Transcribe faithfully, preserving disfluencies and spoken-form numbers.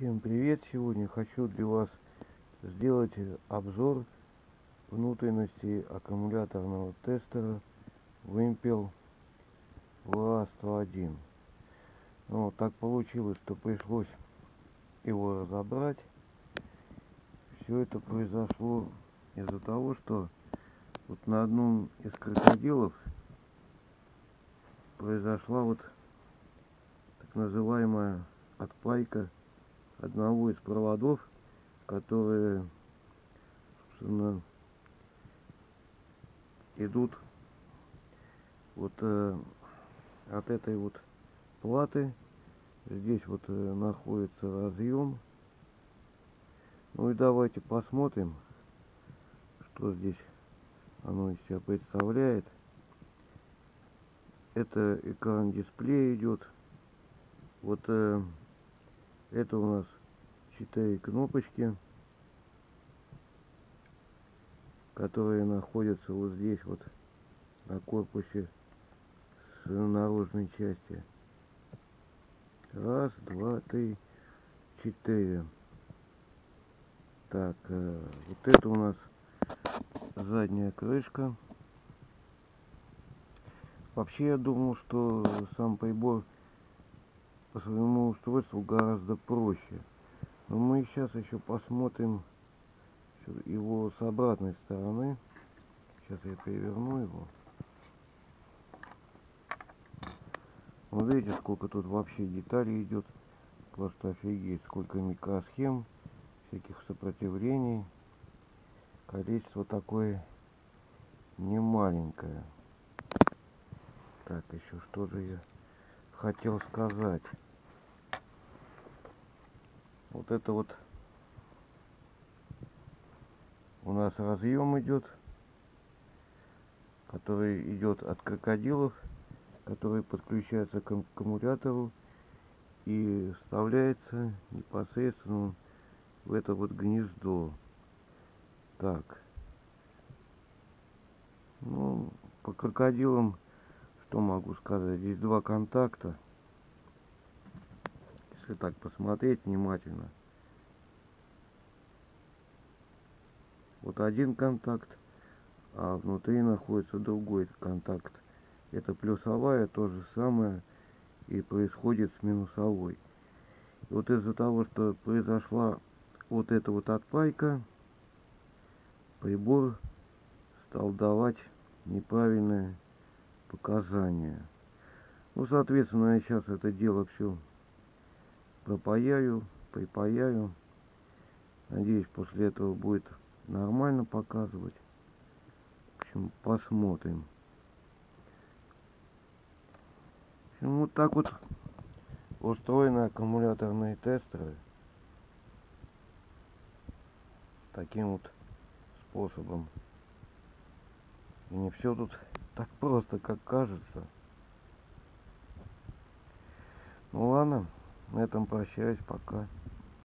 Всем привет! Сегодня хочу для вас сделать обзор внутренности аккумуляторного тестера Wimpel ви эй сто один. Ну, так получилось, что пришлось его разобрать. Все это произошло из-за того, что вот на одном из крокодилов произошла вот так называемая отпайка одного из проводов, которые, собственно, идут вот э, от этой вот платы. Здесь вот э, находится разъем. Ну и давайте посмотрим, что здесь оно из себя представляет. Это экран дисплея идет. Вот э, это у нас четыре кнопочки, которые находятся вот здесь вот на корпусе с наружной части. Раз, два, три, четыре. Так, э, вот это у нас задняя крышка. Вообще я думал, что сам прибор по своему устройству гораздо проще. Но мы сейчас еще посмотрим его с обратной стороны. Сейчас я переверну его. Вот видите, сколько тут вообще деталей идет. Просто офигеть, сколько микросхем, всяких сопротивлений. Количество такое немаленькое. Так, еще что же я хотел сказать. Вот это вот у нас разъем идет, который идет от крокодилов, который подключается к аккумулятору и вставляется непосредственно в это вот гнездо. Так, ну, по крокодилам что могу сказать? Здесь два контакта. Если так посмотреть внимательно, вот один контакт, а внутри находится другой контакт. Это плюсовая, то же самое и происходит с минусовой. И вот из-за того, что произошла вот эта вот отпайка, прибор стал давать неправильные показания. Ну, соответственно, я сейчас это дело все пропаяю, припаяю. Надеюсь, после этого будет нормально показывать. В общем, посмотрим. В общем, вот так вот устроены аккумуляторные тестеры. Таким вот способом. И не все тут так просто, как кажется. Ну ладно, на этом прощаюсь, пока.